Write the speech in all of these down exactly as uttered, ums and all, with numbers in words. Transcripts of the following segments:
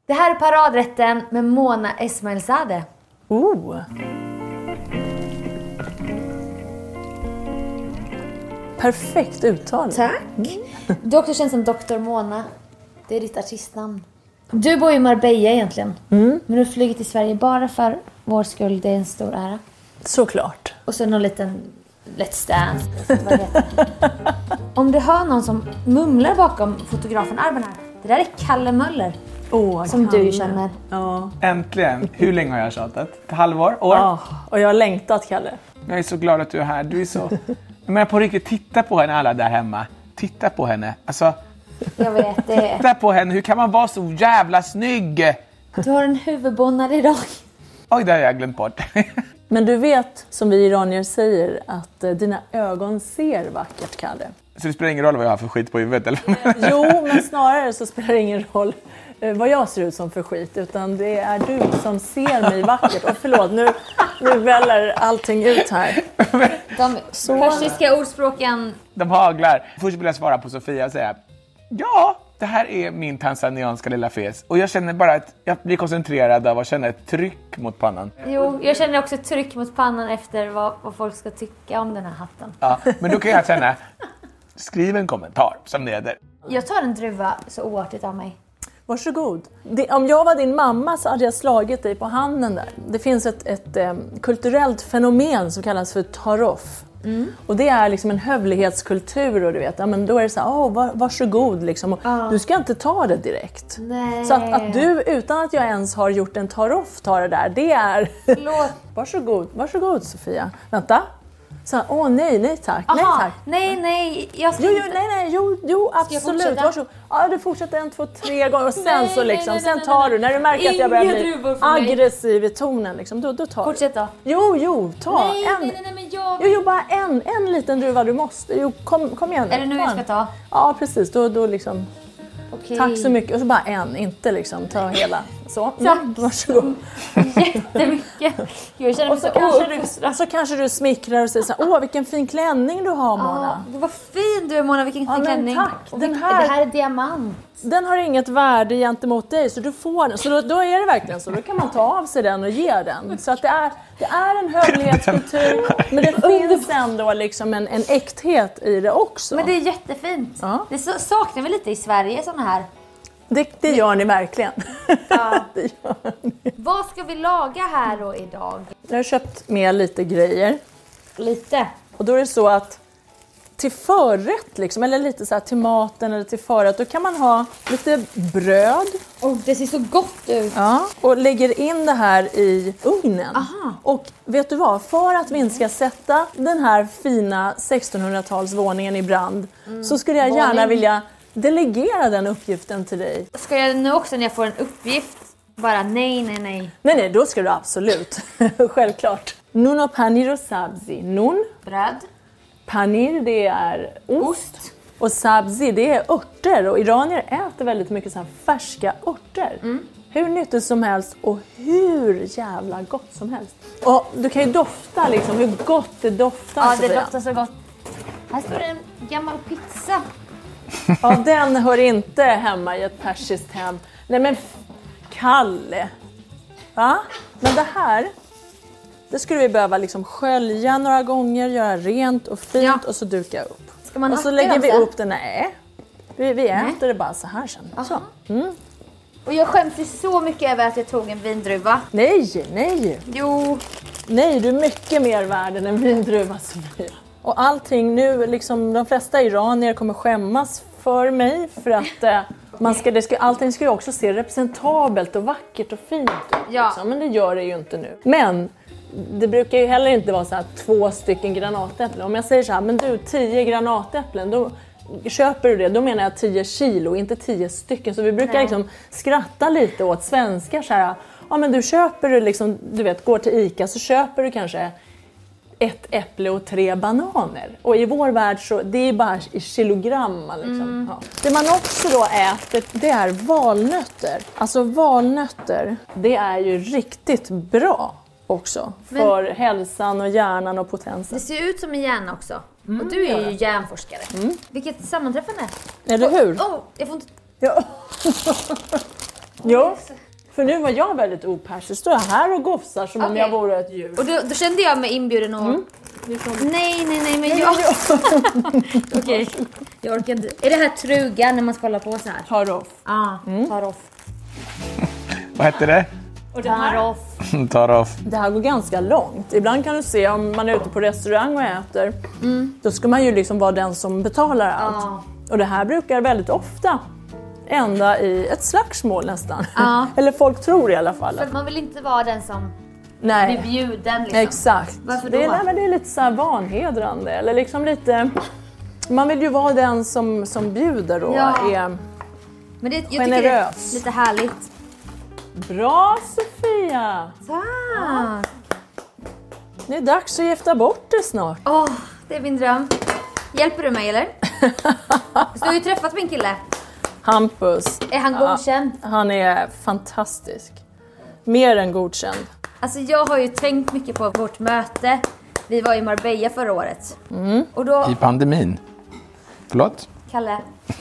Det här är paradrätten med Mona Esmailzadeh. Oh. Perfekt uttal. Tack. Du också känns som doktor Mona. Det är ditt artistnamn. Du bor i Marbella egentligen. Mm. Men du har flugit till Sverige bara för vår skull. Det är en stor ära. Såklart. Och så någon liten Let's Dance. Vad heter det? Om du hör någon som mumlar bakom fotografen Arben här. Det där är Kalle Möller. Oh, som Kalle. du känner. Ja. Äntligen. Hur länge har jag tjatat? Ett halvår? År? Ja, och jag har längtat, Kalle. Jag är så glad att du är här. Du är så... Men på riktigt, titta på henne alla där hemma. Titta på henne. Alltså, Jag vet det. titta på henne. Hur kan man vara så jävla snygg? Du har en huvudbonad idag. Oj, det har jag glömt bort. Men du vet, som vi iranier säger, att eh, dina ögon ser vackert, Kalle. Så det spelar ingen roll vad jag har för skit på huvudet, eller? Jo, men snarare så spelar det ingen roll eh, vad jag ser ut som för skit. Utan det är du som ser mig vackert. Och förlåt, nu, nu väller allting ut här. De persiska ordspråken. De haglar. Först vill jag svara på Sofia och säga: ja, det här är min tanzanianska lilla fes. Och jag känner bara att jag blir koncentrerad av att känna ett tryck mot pannan. Jo, jag känner också ett tryck mot pannan efter vad, vad folk ska tycka om den här hatten. Ja, men då kan jag känna, skriv en kommentar som leder. Jag tar en druva så oartigt av mig. Varsågod. Det, om jag var din mamma så hade jag slagit dig på handen där. Det finns ett, ett eh, kulturellt fenomen som kallas för taroff. Mm. Och det är liksom en hövlighetskultur och du vet, ja, men då är det så här, åh, var, varsågod liksom. Och Ah. du ska inte ta det direkt. Nej. Så att, att du, utan att jag ens har gjort en taroff, tar det där, det är... Förlåt. varsågod, varsågod Sofia. Vänta. Så här, åh nej, nej tack, nej Aha, tack. nej, nej, jag ska Jo, jo, inte... nej, nej, jo, jo jag absolut. fortsätta? Varsågod. Ja, du fortsätter en, två, tre gånger och sen Nej, så liksom, nej, nej, sen nej, tar nej. du, när du märker att jag börjar Inga bli druvor för mig. aggressiv i tonen liksom, då, då tar Fortsätt du. då. Jo, jo, ta Nej, en. nej, nej, nej, men jag... Jo, jo, bara en, en liten druva du måste. Jo, kom, kom igen. Är det nu ta jag en. ska ta? Ja, precis. Då, då liksom, Okej. tack så mycket. Och så bara en, inte liksom, ta hela. Så, Tack. mm, varsågod. Jättemycket. Jag känner Och mig så, så kanske du, ouppfostrad. så kanske du smickrar och säger så här, åh vilken fin klänning du har, Mona. Ja, det var fin du är, Mona, vilken Ja, fin men klänning. tack. Och Den vilk- här- Det här är diamant. Den har inget värde gentemot dig, så du får den. Så då, då är det verkligen så. Då kan man ta av sig den och ge den. Så att det är, det är en hövlighetskultur, men det finns ändå liksom en, en äkthet i det också. Men det är jättefint. Ja. Det så, saknar vi lite i Sverige, såna här. Det, det gör ni verkligen. Ja. Det gör ni. Vad ska vi laga här då idag? Jag har köpt med lite grejer. Lite. Och då är det så att till förrätt, liksom, eller lite så här till maten eller till förrätt, då kan man ha lite bröd. Oh, det ser så gott ut. Ja, och lägger in det här i ugnen. Aha. Och vet du vad? För att vi inte ska sätta den här fina sextonhundratalsvåningen i brand så skulle jag gärna Våning. vilja delegera den uppgiften till dig. Ska jag nu också när jag får en uppgift bara nej, nej, nej. Nej, nej, då ska du absolut. Självklart. Nun och panir och sabzi. Nun, Bröd. panir det är ost. Ost. Och sabzi det är örter. Och iranier äter väldigt mycket så här färska örter. Mm. Hur nyttigt som helst och hur jävla gott som helst. Och du kan ju dofta liksom hur gott det doftar. Ja, det Sofia. doftar så gott. Här står det en gammal pizza. Ja, den hör inte hemma i ett persiskt hem. Nej men f- Kalle. Va? Men det här, det skulle vi behöva liksom skölja några gånger, göra rent och fint Ja. och så duka upp. Ska man Och så hacka lägger dem vi sen? upp den. Nej, vi, vi äter Nej. det bara så här sen. Så. Aha. Och jag skäms ju så mycket över att jag tog en vindruva. Nej, nej. Jo. Nej, du är mycket mer värd än en vindruva, Sofia. Och allting nu, liksom de flesta iranier kommer skämmas för mig för att eh, man ska, det ska, allting ska ju också se representabelt och vackert och fint ut. Ja. Liksom, men det gör det ju inte nu. Men det brukar ju heller inte vara så här två stycken granatäpplen. Om jag säger så här, men du, tio granatäpplen, då köper du det, då menar jag tio kilo, inte tio stycken. Så vi brukar Nej. liksom skratta lite åt svenskar så här, ja men du köper du liksom, du vet, går till Ica så köper du kanske ett äpple och tre bananer. Och i vår värld så det är bara i kilogram. Liksom. Mm. Ja. Det man också då äter, det är valnötter. Alltså valnötter, det är ju riktigt bra också. Men- för hälsan och hjärnan och potensen. Det ser ut som en hjärna också. Och du är ju hjärnforskare. Vilket sammanträffande. Eller hur? Åh, oh, jag får inte... Ja. Jo, för nu var jag väldigt opersisk. Står jag här och gofsar som okay. om jag vore ett djur. Och då, då kände jag mig inbjuden och... Mm. Nej, nej, nej, men jag... Okej, okay. Jag orkar inte. Är det här truga när man ska hålla på så här? Taroff. Ja, ah, mm. taroff. Vad heter det? Och det här, taroff. taroff. Det här går ganska långt. Ibland kan du se om man är ute på restaurang och äter. Mm. Då ska man ju liksom vara den som betalar allt. Ah. Och det här brukar väldigt ofta ända i ett slagsmål nästan. Ah. Eller folk tror i alla fall. För man vill inte vara den som... Nej. Blir bjuden liksom. Exakt. Varför då? Det är, nej, det är lite så här vanhedrande. Eller liksom lite... Man vill ju vara den som, som bjuder och ja. är men det, jag generös. Tycker det är lite härligt. Bra Sofia! Tack! Det är dags att gifta bort det snart. Åh, oh, det är min dröm. Hjälper du mig eller? Så du har ju träffat min kille. Hampus. Är han godkänd? Ja, han är fantastisk. Mer än godkänd. Alltså jag har ju tänkt mycket på vårt möte. Vi var i Marbella förra året. Mm. Och då... I pandemin. Förlåt? Kalle.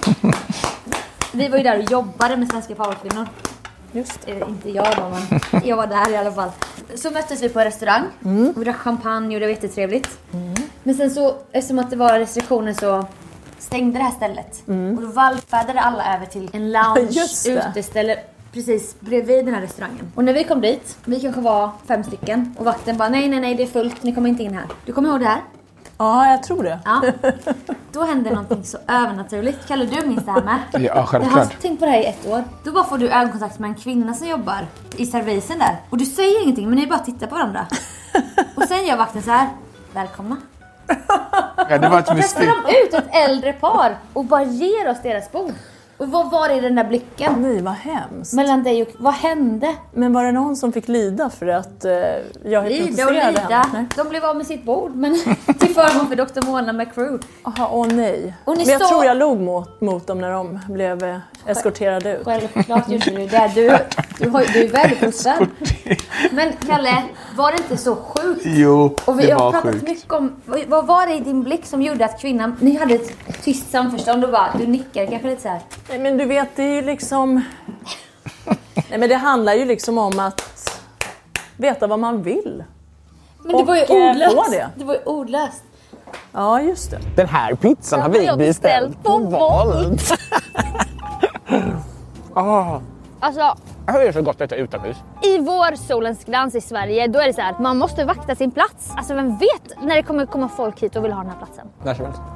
Vi var ju där och jobbade med svenska powerkvinnor. Just det. Inte jag då, men jag var där i alla fall. Så möttes vi på en restaurang. Mm. Och vi drack champagne och det var jättetrevligt. Mm. Men sen så, eftersom att det var restriktioner så stängde det här stället. Mm. Och då valpade alla över till en lounge uteställe precis bredvid den här restaurangen. Och när vi kom dit, vi kanske var fem stycken. Och vakten bara, nej, nej, nej, det är fullt. Ni kommer inte in här. Du kommer ihåg det här? Ja, jag tror det. Ja. Då hände någonting så övernaturligt. Kallar du minns det här med? Ja, självklart. Jag har tänkt på det här i ett år. Då bara får du ögonkontakt med en kvinna som jobbar i servisen där. Och du säger ingenting, men ni bara tittar på varandra. Och sen gör vakten så här, välkomna. Ja, det var ett mystik. Testar de ut ett äldre par och bara ger oss deras bord. Och vad var det i den där blicken? Nej, vad hemskt. Mellan dig och... Vad hände? Men var det någon som fick lida för att uh, jag lida och lida. De blev av med sitt bord, men till förmån för doktor Mona McCrew. Jaha, åh nej. Och men jag stå... tror jag låg mot, mot dem när de blev uh, eskorterade ut. Självklart gjorde du det. Du, du, har, du är väldigt pussad. Men Kalle, var det inte så sjukt? Jo, och vi det har var pratat sjukt. Mycket om, vad var det i din blick som gjorde att kvinnan... Ni hade ett tyst samförstånd och bara, du nickar kanske lite så här. Nej, men du vet, det är ju liksom... Nej, men det handlar ju liksom om att veta vad man vill. Men det var ju ordlöst. Det. det var ju ordlöst. Ja, just det. Den här pizzan har vi beställt på Volt. ah. Alltså... Hur är det så gott att äta utomhus? I vårsolens glans i Sverige, då är det så här, man måste vakta sin plats. Alltså vem vet när det kommer komma folk hit och vill ha den här platsen? När som helst.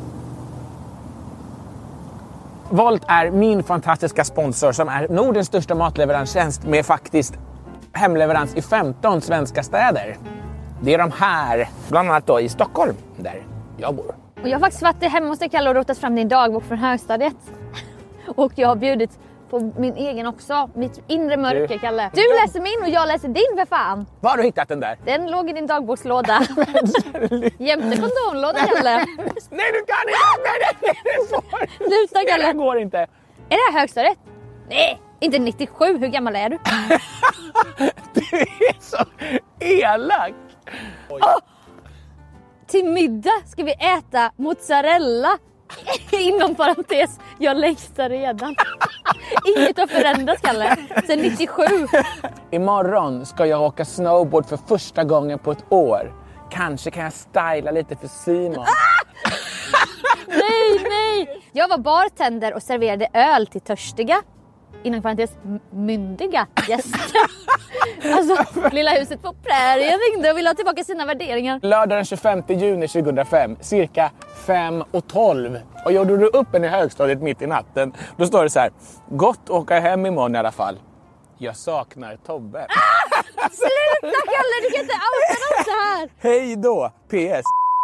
Volt är min fantastiska sponsor som är Nordens största matleveranstjänst med faktiskt hemleverans i femton svenska städer. Det är de här, bland annat då i Stockholm, där jag bor. Och jag har faktiskt varit hemma hos dig, Kalle, och rotat fram din dagbok från högstadiet. Och jag har bjudit på min egen också, mitt inre mörker, Kalle. Du läser min och jag läser din, för fan. Var har du hittat den där? Den låg i din dagbokslåda. Jämte kondomlådan, Kalle. Nej, du kan inte! Nej, nej, nej, får. Sluta, Kalle. Det går inte. Är det här högstadiet? Nej, inte nittiosju. Hur gammal är du? Du är så elak. Oh. Till middag ska vi äta mozzarella. Inom parentes, jag längtar redan. Inget har förändrats, Kalle. Sen nittiosju. Imorgon ska jag åka snowboard för första gången på ett år. Kanske kan jag styla lite för Simon. Ah! Nej, nej. Jag var bartender och serverade öl till törstiga, inom parentes myndiga gäster. Alltså, lilla huset på prärien ringde och ville ha tillbaka sina värderingar. Lördag den tjugofemte juni tjugohundrafem, cirka fem och tolv. Och gjorde du upp en i högstadiet mitt i natten, då står det så här: gott att åka hem imorgon i alla fall. Jag saknar Tobbe. Ah! Sluta, Kalle, du kan inte outa något så här. Hej då, P S.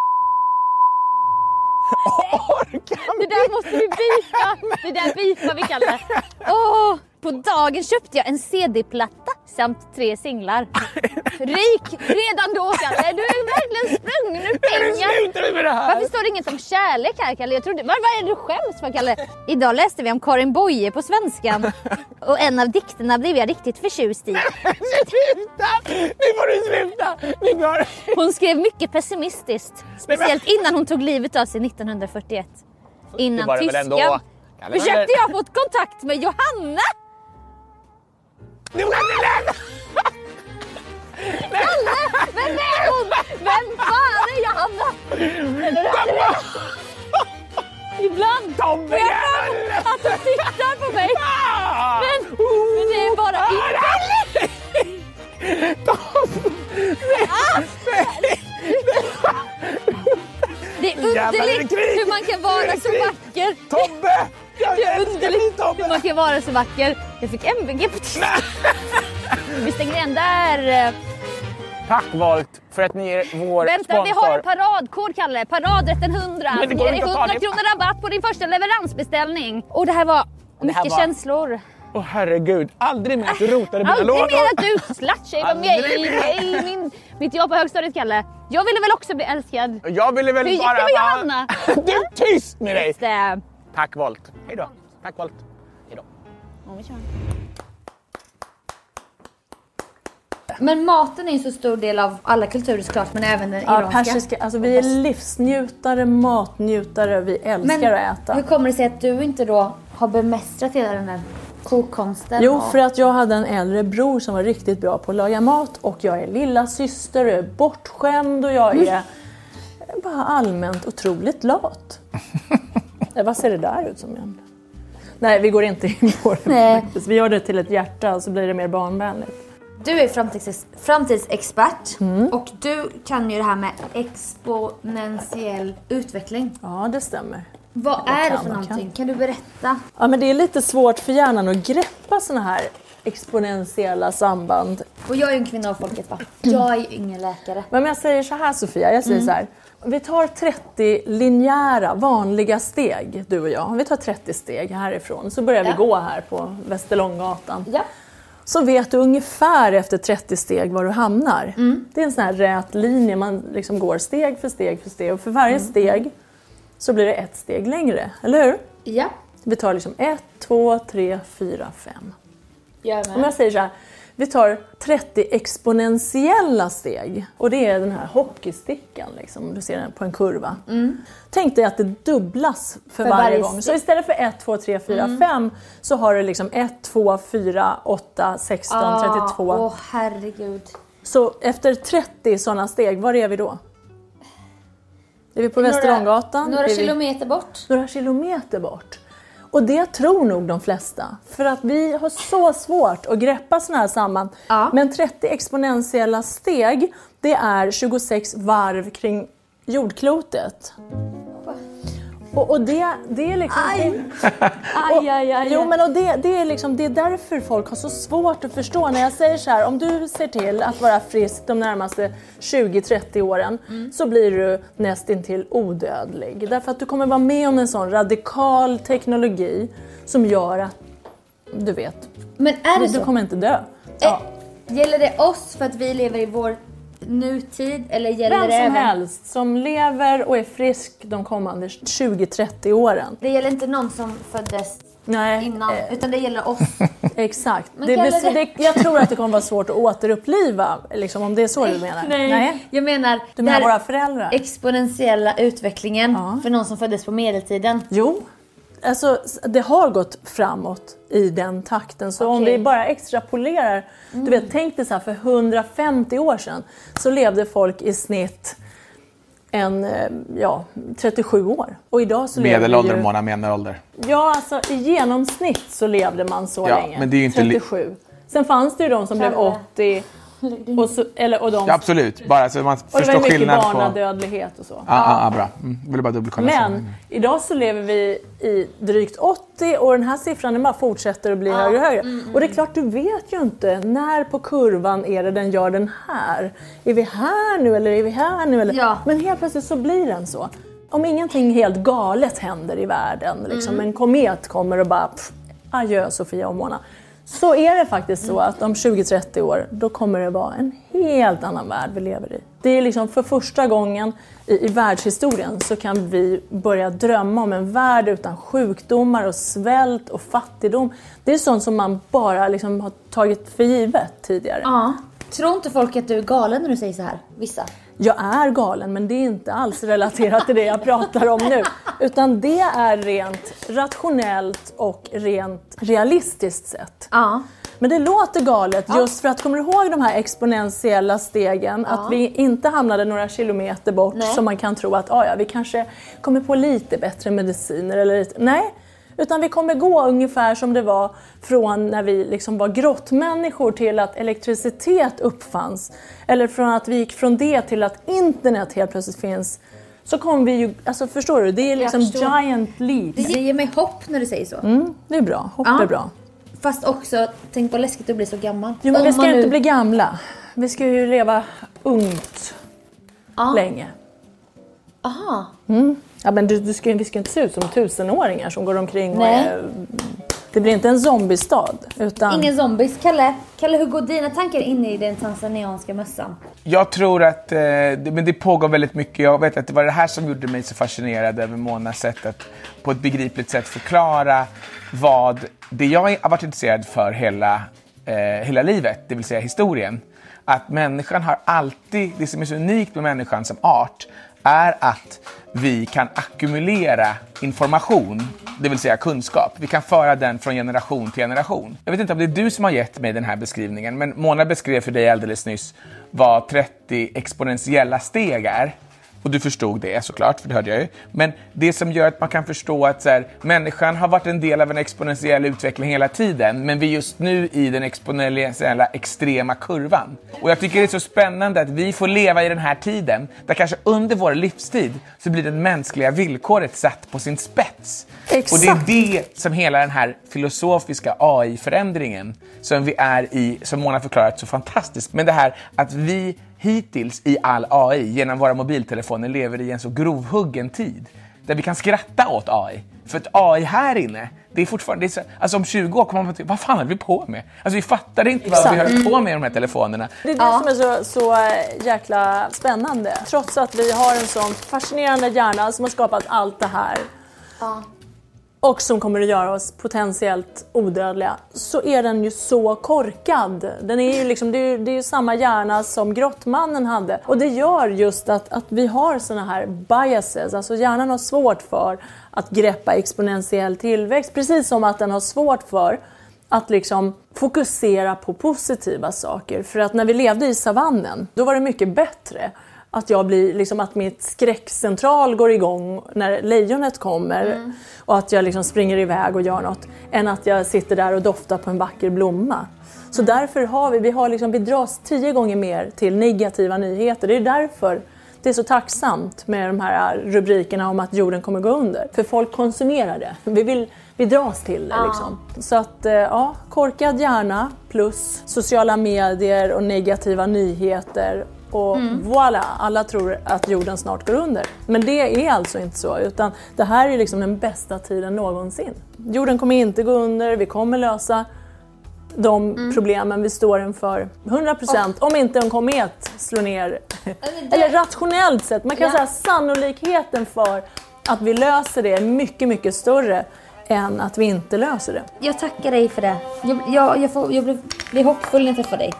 Det där måste vi bifa. Det där bifar vi, Kalle. Åh, på dagen köpte jag en C D-platta samt tre singlar. Rik redan då, Kalle. Du är verkligen sprungen ur pengar. Med det här. Varför står det inget om kärlek här, Kalle? Jag trodde... Vad är det du skäms för, Kalle? Idag läste vi om Karin Boye på svenskan. Och en av dikterna blev jag riktigt förtjust i. Sluta! Nu får du sluta! Går... Hon skrev mycket pessimistiskt. Speciellt innan hon tog livet av sig nittonhundrafyrtioett. Innan tyskan försökte jag få kontakt med Johanna. Vem fan är Johanna? Ibland Tobbe jävel! att du tittar på mig. Men, men det är bara inte. Det är underligt hur man kan vara så vacker. Tobbe! Det är underligt hur man kan vara så vacker. Jag fick M V G på tisdag. Vi stänger igen där. Tack Volt för att ni är vår Vänta, sponsor. vi har en paradkod, Kalle. Paradrätten hundra. Men det går Ger dig inte att ta hundra det. kronor rabatt på din första leveransbeställning. Och det här var Det här mycket var- känslor. Åh herregud, aldrig mer att du rotade mina Aldrig lådor. mer att du slatchade mig Aldrig i mer. i min, mitt jobb på högstadiet, Kalle. Jag ville väl också bli älskad. Jag ville väl Hur gick bara... det med Johanna? Du, tyst med dig! Just det. Tack Volt. Hej då. Tack Volt. Hej då. Ja, vi kör. Men maten är en så stor del av alla kulturer såklart, men även den Ja, iranska. persiska, alltså vi är livsnjutare, matnjutare, vi älskar Men att äta. hur kommer det sig att du inte då har bemästrat hela den här kokkonsten? Jo, och- för att jag hade en äldre bror som var riktigt bra på att laga mat och jag är lilla syster och jag är bortskämd och jag är bara allmänt otroligt lat. Eh, Vad ser det där ut som igen? Nej, vi går inte in på det Nej. faktiskt. Vi gör det till ett hjärta så blir det mer barnvänligt. Du är framtids- framtidsexpert Mm. och du kan ju det här med exponentiell utveckling. Ja, det stämmer. Vad är det kan, för jag någonting? kan. Kan du berätta? Ja, men det är lite svårt för hjärnan att greppa såna här exponentiella samband. Och jag är ju en kvinna av folket, va? Jag är ju ingen läkare. Men om jag säger så här, Sofia, jag säger så här. Vi tar trettio linjära, vanliga steg, du och jag. Vi tar trettio steg härifrån, så börjar Ja. vi gå här på Västerlånggatan. Ja. Så vet du ungefär efter trettio steg var du hamnar. Det är en sån här rät linje, man liksom går steg för steg för steg. Och för varje steg så blir det ett steg längre, eller hur? Ja. Vi tar liksom ett, två, tre, fyra, fem. Jag Om jag säger så här, vi tar trettio exponentiella steg. Och det är den här hockeystickan, liksom, du ser den på en kurva. Tänk dig att det dubblas för, För varje, varje gång. steg. Så istället för ett, två, tre, fyra, fem så har du liksom ett, två, fyra, åtta, sexton, trettiotvå. Åh, herregud. Så efter trettio sådana steg, var är vi då? Är vi på Några- Västerlånggatan? Några Är vi- kilometer bort. några kilometer bort. Och det tror nog de flesta. För att vi har så svårt att greppa såna här samband. Ja. Men trettio exponentiella steg, det är tjugosex varv kring jordklotet. Och, och det, det är liksom... Aj. Och, Aj, aj, aj. Jo, men och det, det, är liksom, det är därför folk har så svårt att förstå. När jag säger så här, om du ser till att vara frisk de närmaste tjugo till trettio åren så blir du nästintill odödlig. Därför att du kommer vara med om en sån radikal teknologi som gör att, du vet, Men är det du så? kommer inte dö. Ja. Eh, Gäller det oss för att vi lever i vår nutid? Eller gäller Vem det som även... helst som lever och är frisk de kommande tjugo till trettio åren. Det gäller inte någon som föddes Nej, innan, eh, utan det gäller oss. exakt. Men Det, kallar blir- det- det, jag tror att det kommer vara svårt att återuppliva, liksom, om det är så du menar. Nej. Jag menar, Du menar den här våra föräldrar? exponentiella utvecklingen Ja. för någon som föddes på medeltiden. Jo, alltså det har gått framåt i den takten. Så om Okej. vi bara extrapolerar, du vet, tänk dig så här, för hundrafemtio år sedan så levde folk i snitt en, eh, ja, trettiosju år. Och idag så lever Medelålder, ju... Mona, medelålder. Ja, alltså i genomsnitt så levde man så Ja, länge. men det är ju inte li- trettiosju. Sen fanns det ju de som blev Kalle. åttio. Och, så, eller, och, de, Ja, absolut. Bara så man och det var förstår ju mycket skillnad på... Ja, barnadödlighet och så. ja, ja, bra. Mm. Vill bara dubbelkolla. Men idag så lever vi i drygt åttio och den här siffran den bara fortsätter att bli högre och högre. Och det är klart, du vet ju inte när på kurvan är det den gör den här. Är vi här nu eller är vi här nu? Eller? Ja. Men helt plötsligt så blir den så. Om ingenting helt galet händer i världen, liksom en komet kommer och bara pff, adjö Sofia och Mona. Så är det faktiskt så att om tjugo till trettio år, då kommer det vara en helt annan värld vi lever i. Det är liksom för första gången i, i världshistorien så kan vi börja drömma om en värld utan sjukdomar och svält och fattigdom. Det är sånt som man bara liksom har tagit för givet tidigare. Ja. Tror inte folk att du är galen när du säger så här? Vissa. Jag är galen, men det är inte alls relaterat till det jag pratar om nu. Utan det är rent rationellt och rent realistiskt sett. Ja. Men det låter galet ja. just för att, kommer du ihåg de här exponentiella stegen? Ja. Att vi inte hamnade några kilometer bort. Nej. Som man kan tro att ah, ja, vi kanske kommer på lite bättre mediciner eller lite. Nej, utan vi kommer gå ungefär som det var från när vi liksom var grottmänniskor till att elektricitet uppfanns. Eller från att vi gick från det till att internet helt plötsligt finns. Så kommer vi ju, alltså förstår du, det är liksom giant leap. Det ger mig hopp när du säger så. Mm, det är bra, hopp ja. är bra. Fast också, tänk vad läskigt att bli så gammal. Jo, men vi ska nu... inte bli gamla. Vi ska ju leva ungt ja. länge. Aha. Mm. Ja, men du, du ska, vi ska inte se ut som tusenåringar som går omkring och är, det blir inte en zombiestad. Utan... Ingen zombies. Kalle, Kalle, hur går dina tankar in i den tanzanianska mössan? Jag tror att eh, det, men det pågår väldigt mycket. Jag vet att det var det här som gjorde mig så fascinerad över Monas sätt att på ett begripligt sätt förklara vad det jag har varit intresserad för hela, eh, hela livet, det vill säga historien. Att människan har alltid, det som är så unikt med människan som art är att vi kan ackumulera information, det vill säga kunskap. Vi kan föra den från generation till generation. Jag vet inte om det är du som har gett mig den här beskrivningen, men Mona beskrev för dig alldeles nyss vad trettio exponentiella steg är. Och du förstod det såklart, för det hörde jag ju. Men det som gör att man kan förstå att så här, människan har varit en del av en exponentiell utveckling hela tiden. Men vi är just nu i den exponentiella extrema kurvan. Och jag tycker det är så spännande att vi får leva i den här tiden. Där kanske under vår livstid så blir det mänskliga villkoret satt på sin spets. Exakt. Och det är det som hela den här filosofiska A I-förändringen som vi är i, som Mona förklarat så fantastiskt. Men det här att vi hittills i all A I genom våra mobiltelefoner lever i en så grovhuggen tid där vi kan skratta åt A I. För att A I här inne, det är fortfarande, det är så, alltså om tjugo år kommer man till, vad fan är vi på med? Alltså vi fattar inte vad vi höll på med i de här telefonerna. Det är det ja. som är så, så jäkla spännande. Trots att vi har en sån fascinerande hjärna som har skapat allt det här. Ja. Och som kommer att göra oss potentiellt odödliga, så är den ju så korkad. Den är ju liksom, det är ju, det är ju samma hjärna som grottmannen hade. Och det gör just att, att vi har såna här biases. Alltså hjärnan har svårt för att greppa exponentiell tillväxt. Precis som att den har svårt för att liksom fokusera på positiva saker. För att när vi levde i savannen, då var det mycket bättre. Att jag blir liksom, att mitt skräckcentral går igång när lejonet kommer mm. och att jag liksom springer iväg och gör något, än att jag sitter där och doftar på en vacker blomma. Så mm. därför har vi vi har liksom vi dras tio gånger mer till negativa nyheter. Det är därför det är så tacksamt med de här rubrikerna om att jorden kommer gå under, för folk konsumerar det. Vi vill vi dras till det ah. liksom. Så att ja, korkad hjärna plus sociala medier och negativa nyheter. Och mm. voilà, alla tror att jorden snart går under. Men det är alltså inte så, utan det här är liksom den bästa tiden någonsin. Jorden kommer inte gå under, vi kommer lösa de mm. problemen vi står inför hundra procent. Oh. Om inte en komet slår ner. Det... Eller rationellt sett, man kan ja. säga sannolikheten för att vi löser det är mycket, mycket större än att vi inte löser det. Jag tackar dig för det. Jag, jag, jag, får, jag blir, blir hoppfull när jag träffar dig.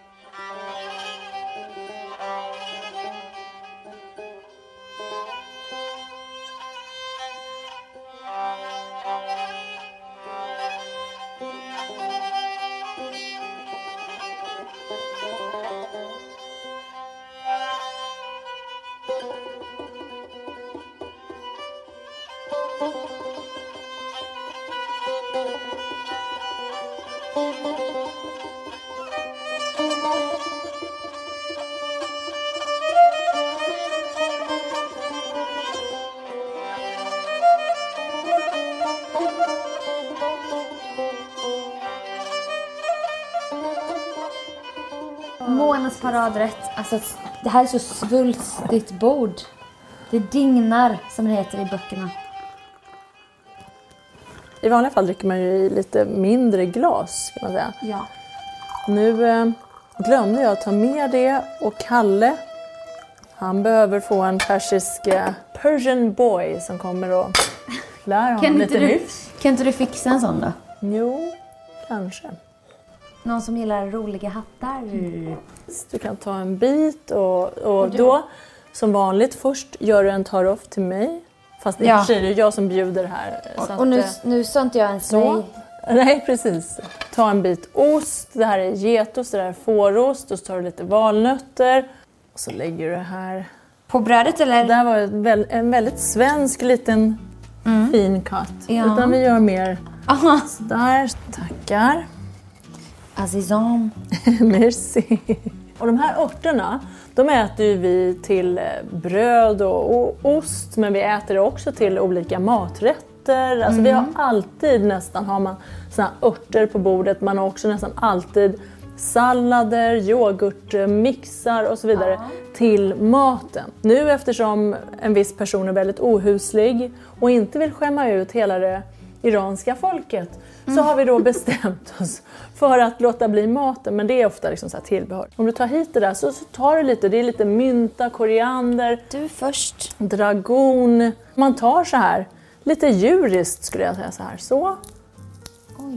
Monas paradrätt. Alltså, det här är så svulstigt bord. Det dignar, som det heter i böckerna. I vanliga fall dricker man ju i lite mindre glas, kan man säga. Ja. Nu eh, glömde jag att ta med det. Och Kalle, han behöver få en persisk eh, Persian boy som kommer och lär honom lite du, nytt. Kan inte du fixa en sån då? Jo, kanske. Någon som gillar roliga hattar. Mm. Du kan ta en bit och, och då, som vanligt, först gör du en taroff till mig. Fast det ja. är jag som bjuder här. Och, så att, och nu, nu sa inte jag ens så. nej. Nej, precis. Ta en bit ost. Det här är getost, det här är fårost. Och så tar du lite valnötter. Och så lägger du det här. På brödet eller? Det här var väl, en väldigt svensk liten mm. fin cut. Ja. Utan vi gör mer. Aha. Så där, tackar. Azizam. Merci. Och de här örterna, de äter ju vi till bröd och, och ost. Men vi äter det också till olika maträtter. Alltså mm. vi har alltid nästan har man såna örter på bordet. Man har också nästan alltid sallader, yoghurtmixar och så vidare ja. Till maten. Nu eftersom en viss person är väldigt ohuslig och inte vill skämma ut hela det iranska folket mm. så har vi då bestämt oss för att låta bli maten. Men det är ofta liksom så här tillbehör. Om du tar hit det där så, så tar du lite, det är lite mynta, koriander. Du först. Dragon. Man tar så här, lite djuriskt skulle jag säga så här. Så. Oj.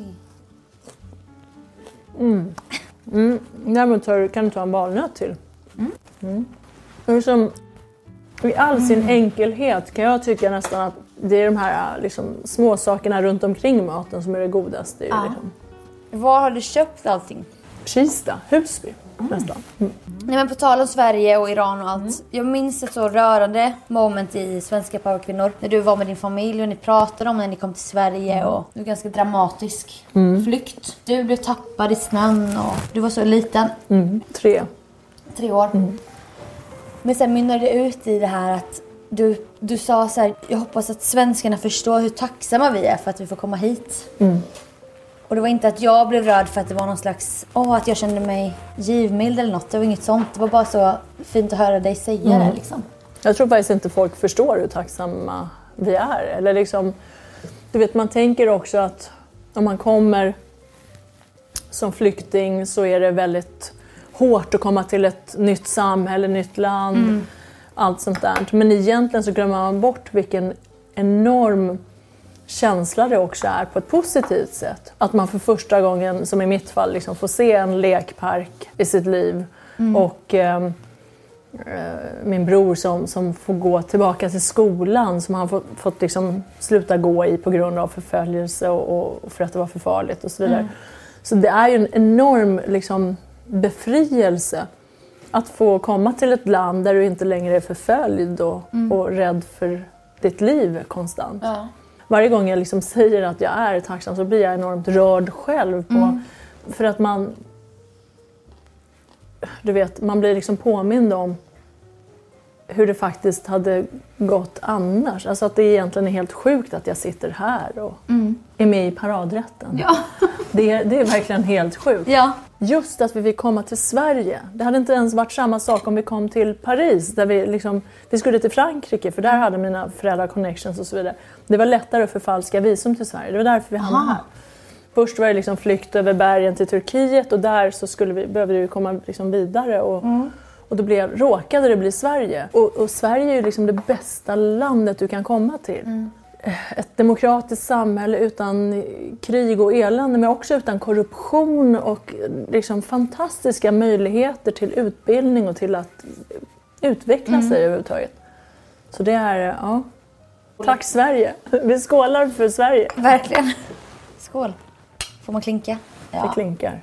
Mm. Mm. Däremot tar, kan du ta en valnöt till. Mm. Mm. Liksom, i all sin mm. enkelhet kan jag tycka nästan att det är de här liksom, små sakerna runt omkring maten som är det godaste. Ja. Liksom. Var har du köpt allting? Kista, Husby mm. nästan. Mm. Nej, men på tal om Sverige och Iran och allt. Mm. Jag minns ett så rörande moment i Svenska Powerkvinnor. När du var med din familj och ni pratade om när ni kom till Sverige. Mm. Och det var ganska dramatisk mm. flykt. Du blev tappad i snön och du var så liten. Mm. Tre. Tre år. Mm. Men sen mynnade det ut i det här att du, du sa så här: jag hoppas att svenskarna förstår hur tacksamma vi är för att vi får komma hit. Mm. Och det var inte att jag blev rörd för att det var någon slags, åh, att jag kände mig givmild eller något. Det var inget sånt. Det var bara så fint att höra dig säga mm. det liksom. Jag tror faktiskt inte folk förstår hur tacksamma vi är. Eller liksom, du vet, man tänker också att om man kommer som flykting så är det väldigt hårt att komma till ett nytt samhälle, nytt land. Mm. Allt sånt där. Men egentligen så glömmer man bort vilken enorm känsla det också är på ett positivt sätt. Att man för första gången, som i mitt fall, liksom får se en lekpark i sitt liv. Mm. Och eh, min bror som, som får gå tillbaka till skolan som han fått, fått liksom sluta gå i på grund av förföljelse och, och för att det var för farligt och så vidare. Mm. Så det är ju en enorm liksom, befrielse att få komma till ett land där du inte längre är förföljd och, mm. och rädd för ditt liv konstant. Ja. Varje gång jag liksom säger att jag är tacksam så blir jag enormt rörd själv. På, mm. För att man, du vet, man blir liksom påmind om hur det faktiskt hade gått annars. Alltså att det egentligen är helt sjukt att jag sitter här och mm. är med i paradrätten. Ja. Det, är, det är verkligen helt sjukt. Ja. Just att vi fick komma till Sverige. Det hade inte ens varit samma sak om vi kom till Paris. Där vi, liksom, vi skulle till Frankrike för där hade mina föräldrar connections och så vidare. Det var lättare att förfalska visum till Sverige. Det var därför vi hamnade här. Först var det liksom flykt över bergen till Turkiet och där så skulle vi, behövde vi komma liksom vidare. Och, mm. och då blev, råkade det bli Sverige. Och, och Sverige är ju liksom det bästa landet du kan komma till. Mm. Ett demokratiskt samhälle utan krig och elände men också utan korruption och liksom fantastiska möjligheter till utbildning och till att utveckla mm. sig överhuvudtaget. Så det är, ja. Tack Sverige. Vi skålar för Sverige. Verkligen. Skål. Får man klinka? Ja. Det klinkar.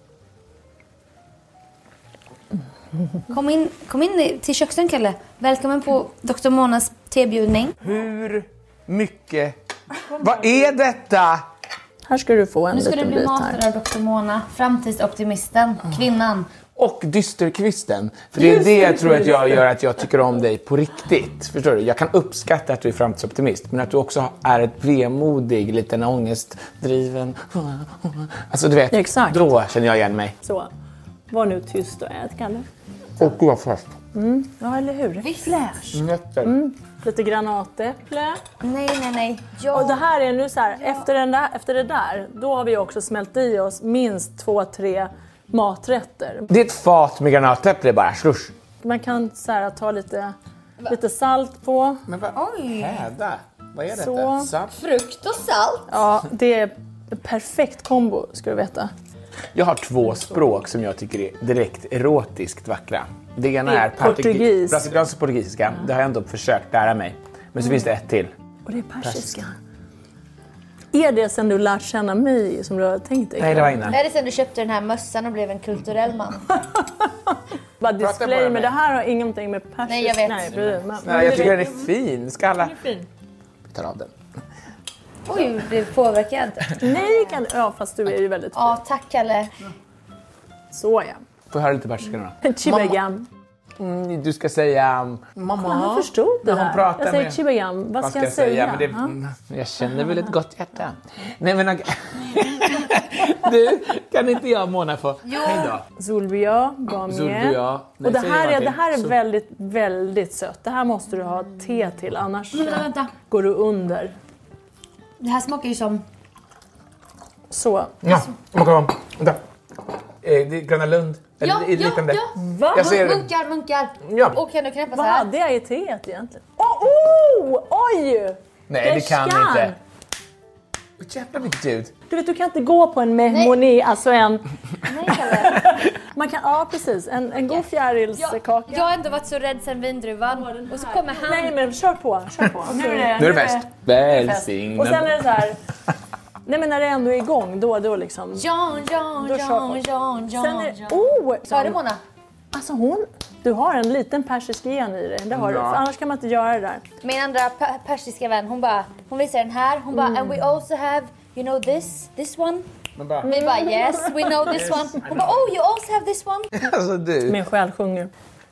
Kom in, kom in till köksön, Kalle. Välkommen på doktor Monas tebjudning. Hur mycket? Vad är detta? Här ska du få en liten bit här. Nu ska du bli matad av doktor Mona, framtidsoptimisten, kvinnan. Och dysterkvisten. För det är det jag tror att jag gör att jag tycker om dig på riktigt. Förstår du? Jag kan uppskatta att du är framtidsoptimist. Men att du också är ett vemodig, liten ångestdriven. Alltså du vet, exakt. Då känner jag igen mig. Så, var nu tyst och ät, Kalle. Och du var först. Mm. Ja, eller hur? Flash. Mm. Lite granatäpple. Nej, nej, nej. Ja. Och det här är nu så här, ja. efter, den där, efter det där, då har vi också smält i oss minst två, tre maträtter. Det är ett fat med granatäpple bara, slush. Man kan så här, ta lite, lite salt på. Men vad? Oj. Häda. Vad är detta? Så. Salt? Frukt och salt. Ja, det är en perfekt kombo, ska du veta. Jag har två språk som jag tycker är direkt erotiskt vackra. Det ena är, är portugis. Brasiliansk och portugisiska. Ja. Det har jag ändå försökt lära mig. Men så mm. finns det ett till. Och det är persiska. Är det sen du lärt känna mig som du har tänkt dig? Nej, det var innan. Är det sen du köpte den här mössan och blev en kulturell man? Bara Prata display, bara men med. det här har ingenting med persisk... Nej, jag vet. Nej, precis. Men, Nej, jag tycker den är fin. Ska alla... fin. Vi tar av den. Oj, du blev påverkad. Nej, kan... ja, fast du är ju väldigt fin. Ja, tack Kalle. Så ja. Får jag höra lite persiska då? Chibagam. Mm, du ska säga... Mamma. Han förstod det När hon här. pratar Jag säger med- chibagam. Vad ska jag säga? säga? Men det, Ja. mm, jag känner väl ett gott hjärta. Nej men okej. Du, kan inte jag Mona få? Jo. Hej då. Zulbia, Bamie. Zulbia. Nej, Och det säg här, är, någonting. det här är Så- väldigt, väldigt sött. Det här måste du ha te till, annars Vänta, vänta. går du under. Det här smakar ju som... Så. Ja, okej. Vänta. Eh, det är Gröna Lund. Eller Ja, det är ja, liknande. ja. Va? Jag ser det. Munkar, munkar. Ja. Och kan du knäppa så Vad här? hade jag i teet egentligen? Oh, oh, oj! Nej, det kan Gerskan. inte. Jävla mycket ljud. Du vet, du kan inte gå på en mehmoni, alltså en... Nej, Kalle. Man kan, ja precis, en, en god fjärilskaka. Jag, jag har ändå varit så rädd sen vindruvan. Och så kommer han. Nej men kör på, kör på. Nu är det, Nu är det bäst. Och sen är Välsignad. det så här. Nej men när det ändå är igång, då, då liksom. Jan, Jan, Då kör Jan, vi. Jan, Sen Jan, är Jan. oh! Sa du Mona? Alltså hon, du har en liten persisk gen i dig, det har du. Ja. För annars kan man inte göra det där. Min andra pe- persiska vän, hon bara, hon visar den här. Hon bara, and we also have, you know this, this one. Men bara, Vi bara, yes, we know this one. Hon bara, oh, you also have this one. alltså du. Min själ sjunger.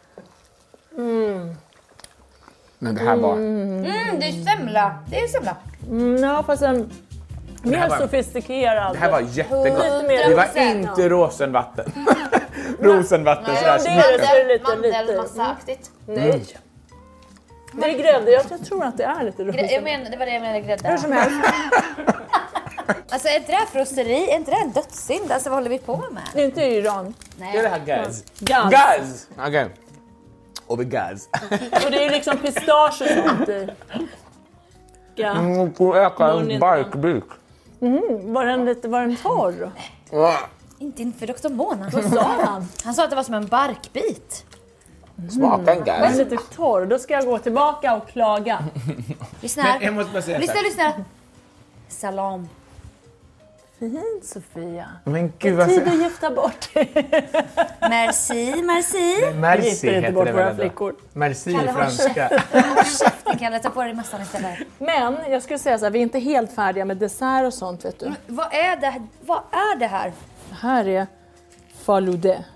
Men det här var... Mm, det är semla. Det är semla. Mm, ja, fast en mer här var- sofistikerad. Det här var jättegott. Lite mer- Det var procent. inte rosenvatten. Rosenvatten Nej, sådär. det är det. så är det lite- Mandelmassaaktigt. Nej. Det är grädde, jag, jag tror att det är lite roligt. Grä- Jag menar, det var det jag menade, grädde. Hur som helst. Alltså är inte det här frosteri? Är inte det här en dödssynd? Alltså vad håller vi på med? Det är inte i Iran. Det är det här gaz. Gaz. Gaz! Okej. Och med gaz. Och det är liksom pistage och sånt i. Ja. Mm, på öka en barkbuk. Var den lite, var den torr? Inte inför doktor Mona. Vad sa han? Han sa att det var som en barkbit. Smaka en Den är gaz. lite torr, då ska jag gå tillbaka och klaga. Lyssna Men jag här. måste bara säga Lyssna, så här. lyssna. Salam. Fint Sofia. Men gud vad Tid säger att gifta bort. Merci, merci. Vi Merci gifter inte heter bort det våra väl ändå? flickor. Merci i Kalle, håll franska. Håll käften Kalle, ta på dig mössan istället. Men jag skulle säga så här, vi är inte helt färdiga med dessert och sånt vet du. Vad är det, vad är det här? Det här är falude.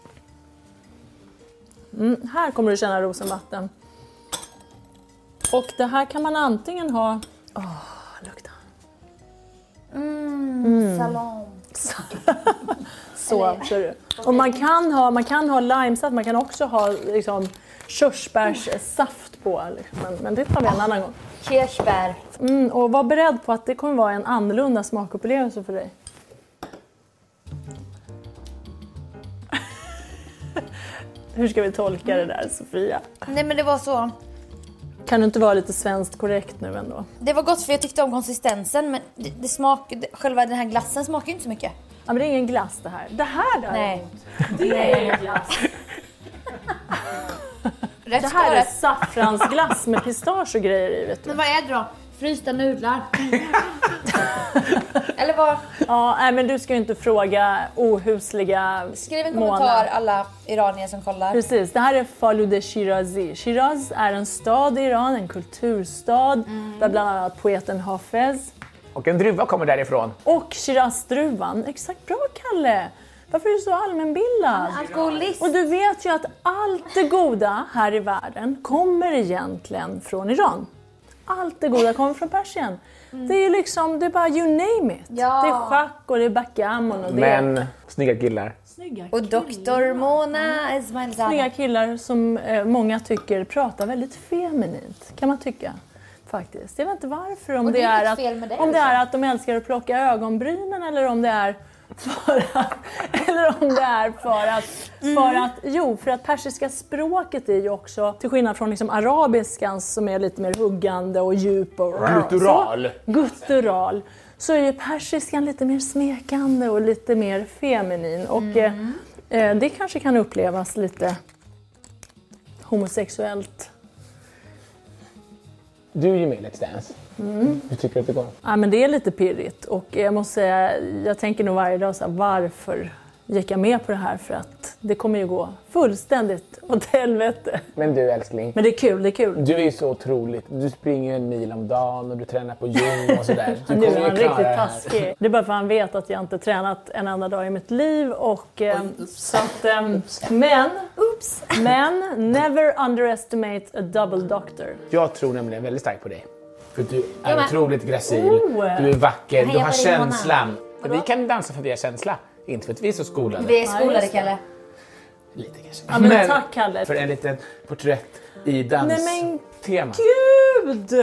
Mm, här kommer du känna rosenvatten. Och det här kan man antingen ha... Åh, lukta. Mm, salam. Så, ser du. Och man kan ha, man kan ha limesaft, man kan också ha liksom, körsbärssaft på. Liksom. Men, men det tar vi en annan gång. Kirschbär. Mm, och var beredd på att det kommer vara en annorlunda smakupplevelse för dig. Hur ska vi tolka det där, Sofia? Nej men det var så. Kan du inte vara lite svenskt korrekt nu ändå? Det var gott för jag tyckte om konsistensen men det, det smak, det, själva den här glassen smakar ju inte så mycket. Ja, men det är ingen glass det här. Det här däremot. Nej. Det är ingen glass. Rätt Det ska här vara är rätt. saffransglass med pistage och grejer i, vet du. Men vad är det då? Frysta nudlar? Eller vad? Ja, nej, men du ska ju inte fråga ohusliga Skriv en Mona. kommentar alla iranier som kollar. Precis, det här är Falude Shirazi. Shiraz är en stad i Iran, en kulturstad där bland annat poeten Hafez Och en druva kommer därifrån. och Shiraz-druvan. Exakt, bra Kalle! Varför är du så allmänbildad? Alkoholist. Och du vet ju att allt det goda här i världen kommer egentligen från Iran. Allt det goda kommer från Persien. Det är ju liksom, det är bara you name it. Ja. Det är schack och det är backgammon och det är Men snygga killar. snygga, Och doktor Mona Esmail snygga Zana. killar som eh, många tycker pratar väldigt feminint, kan man tycka. Faktiskt. Jag vet inte varför, om Och det, det är är inget att, fel med det, om det liksom. är att de älskar att plocka ögonbrynen eller om det är för att, eller om det är för att, för att, jo, för att persiska språket är ju också, till skillnad från liksom arabiskan som är lite mer huggande och djup och Guttural. så, guttural, så är ju persiskan lite mer smekande och lite mer feminin och Mm. eh, det kanske kan upplevas lite homosexuellt. Du är ju med i Let's Dance. Mm. Hur tycker du att det går? Ja, men det är lite pirrigt och jag måste säga, jag tänker nog varje dag så här, varför gick jag med på det här? För att det kommer ju gå fullständigt åt helvete. Men du älskling. Men det är kul, det är kul. Du är ju så otroligt. Du springer en mil om dagen och du tränar på gym och sådär. Du nu är han riktigt taskig. Det är bara för att han vet att jag inte tränat en enda dag i mitt liv. Och, eh, så att, eh, men, Oops. men, never underestimate a double doctor. Jag tror nämligen väldigt starkt på dig. För du är men- otroligt gracil, Oh. du är vacker, Heja du har på dig, Mona. känslan. Vadå? Vi kan dansa för vi har känsla. Inte för att vi är så skolade. Vi är skolade, just det. Kalle. Lite kanske. Ja, men tack, Kalle. För en liten porträtt i Nej men danstema. gud!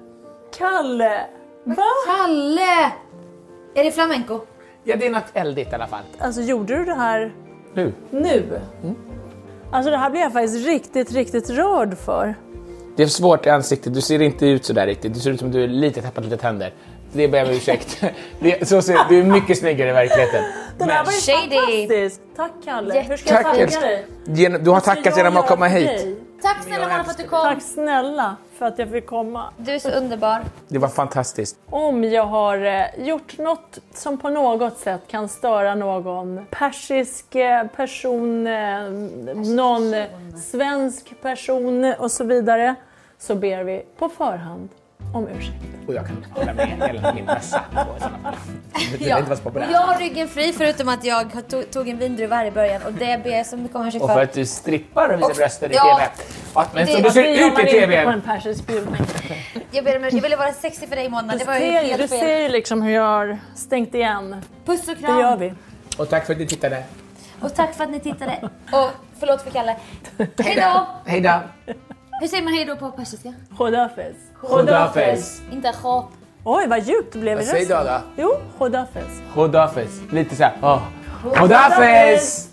Kalle! Va? Kalle! Är det flamenco? Ja, det är något eldigt i alla fall. Alltså gjorde du det här Nu. nu? Alltså det här blir jag faktiskt riktigt, riktigt rörd för. Det är svårt i ansiktet, du ser inte ut så där riktigt. Du ser ut som du är lite tappat lite tänder. Det ber jag om ursäkt. Det, så ser, du är mycket snyggare i verkligheten. Den här var ju Shady. fantastisk. Tack Kalle. Jätte- Hur ska jag Tack, tacka älskling. dig? Genom, du har Vad ska tackat jag genom att göra komma för hit. dig? Tack snälla Mona för att du kom. Tack snälla för att jag fick komma. Du är så underbar. Det var fantastiskt. Om jag har eh, gjort något som på något sätt kan störa någon persisk eh, person, eh, någon eh, svensk person och så vidare, så ber vi på förhand om ursäkt. Och jag kan hålla med hela min mössa på i sådana fall. Det Ja. inte vara så populärt. Jag har ryggen fri förutom att jag tog, tog en vindruva här i början och det ber jag så mycket om ursäkt Och för. för att du strippar och visar Och- brösten i ja. T V. Ja, men Det- så du alltså, ser Det gör ut man i inte på T V. en persisk bjudning. Jag, ber om, jag ville vara sexig för dig Mona, det var ju ser, du helt fel. ser ju liksom hur jag har stängt igen. Puss och Det kram. gör vi. Och tack för att ni tittade. Och tack för att ni tittade. Och förlåt för Kalle. Hej då! Hej då. Hur säger man hej då på persiska? Khodafez. Khodafez. Inte khå. Oj, vad djupt det blev i Vad säger du rösten. då? Jo, Khodafez. Khodafez. Lite såhär. Oh. Khodafez!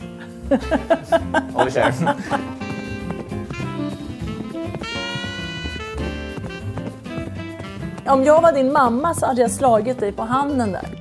Och vi kör. Om jag var din mamma så hade jag slagit dig på handen där.